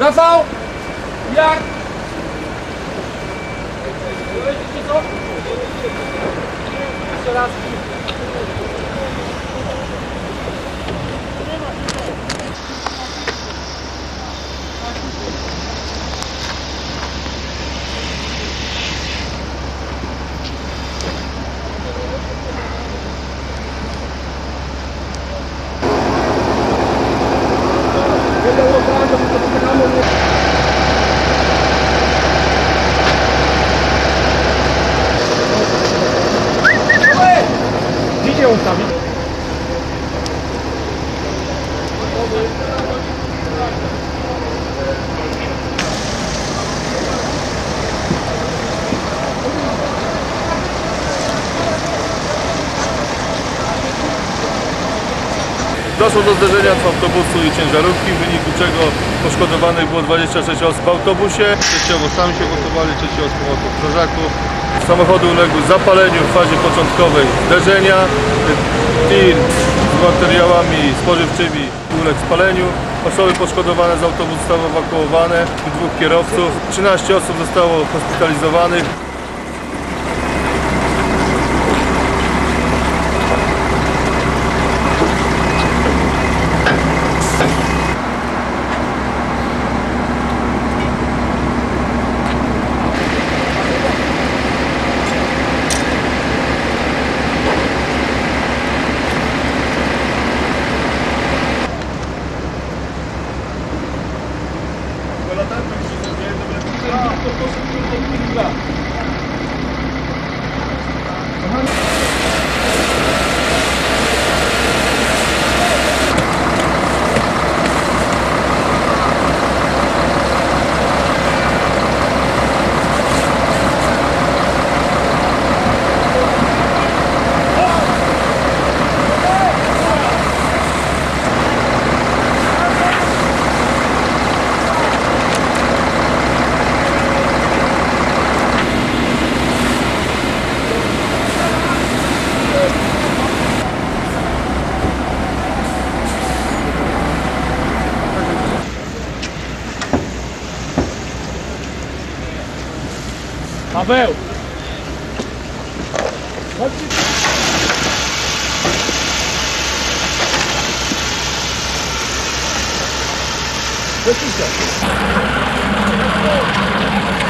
Rafał! Jak? Jeszcze raz. Gdzie ustawić? Doszło do zderzenia autobusu i ciężarówki, w wyniku czego poszkodowanych było 26 osób w autobusie. 3 sami się gotowali, 3 z pomocą strażaków. Samochody uległy zapaleniu w fazie początkowej zderzenia. Tir z materiałami spożywczymi uległ spaleniu. Osoby poszkodowane z autobusu zostały ewakuowane, 2 kierowców. 13 osób zostało hospitalizowanych. Paweł! Chodźcie!